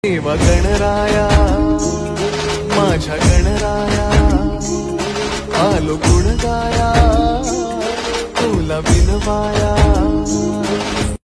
देवा गणराया माझ्या गणराया आलो गुण गाया तुला विनवाया।